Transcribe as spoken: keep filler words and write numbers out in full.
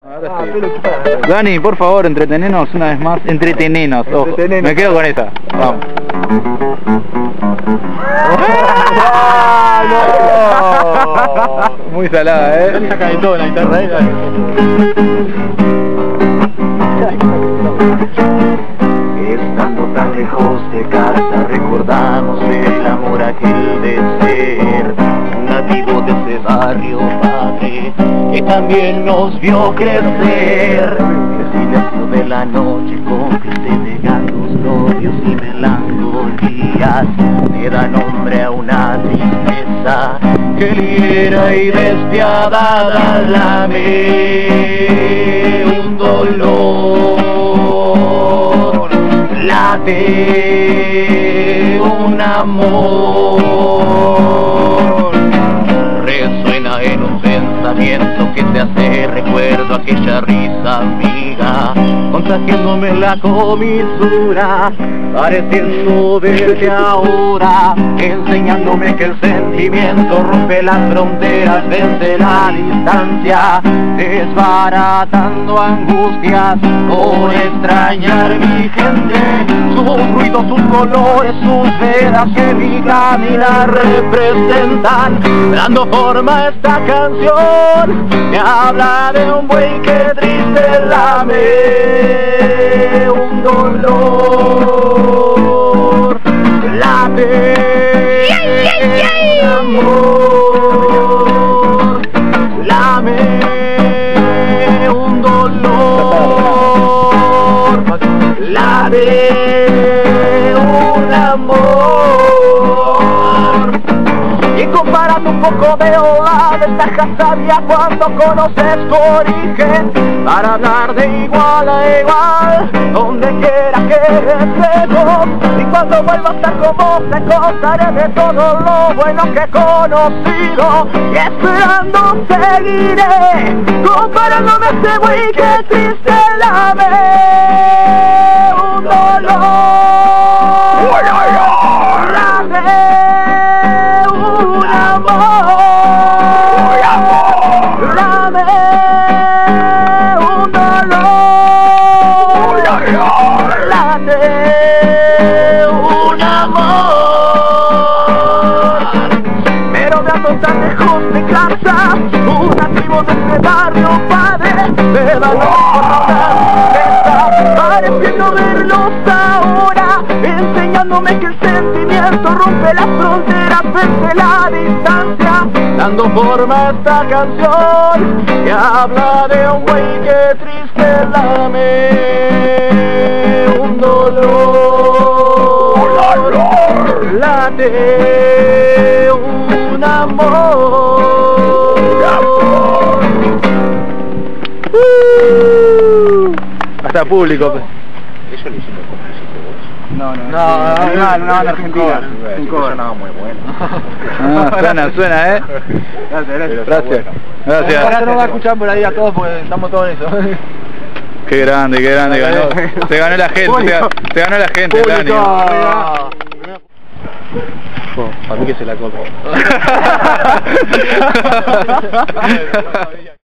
Ahora sí. Dani, por favor, entretenenos una vez más. Entretenenos, ojo. Me quedo con esa. Vamos. ¡Ah, no! Muy salada, ¿eh? Dani saca de todo la guitarra, ¿eh? Estando tan lejos de casa recordamos el amor aquel de ser un nativo de ese barrio padre que también nos vio crecer. El silencio de la noche cómplice de gatos, novios y melancolías le da nombre a una tristeza que liera y despiadada lame un dolor. Late un amor, resuena en un pensamiento que te hace recuerdo aquella risa amiga, contagiándome la comisura, pareciendo verte ahora, enseñándome que el sentimiento rompe las fronteras desde la distancia, desbaratando angustias por extrañar mi gente, sus ruidos, sus colores, sus veras que mi caminar representan, dando forma a esta canción que habla de un buey que triste lame un dolor, lame amor, lame un dolor, lame un amor. Y comparando un poco veo la ventaja sabia cuando conoces tu origen, para hablar de igual a igual, donde quiera que estemos. Y cuando vuelva a estar con vos te contaré de todo lo bueno que he conocido, y esperando seguiré, comparándome a ese güey que triste lame un dolor, lame un amor, lame un dolor, late un amor. Pero me ando tan lejos de casa, una tribu de este barrio padre, me da la pareciendo verlos ahora, enseñándome que el sentimiento rompe las fronteras desde la distancia, dando forma a esta canción que habla de un güey que triste lame un dolor, late un amor. Uh, hasta público. Eso lo hicimos con Francisco vos. No, no, No, no, no, no, no, en Argentina. Un cover sonaba muy bueno. Ah, suena, suena, ¿eh? Gracias, gracias. Gracias. Gracias. Ahora no va a escuchar por ahí a todos porque estamos todos en eso. Qué grande, qué grande, ganó. Se ganó la gente, se, se ganó la gente, Dani. Para mí que se la copia.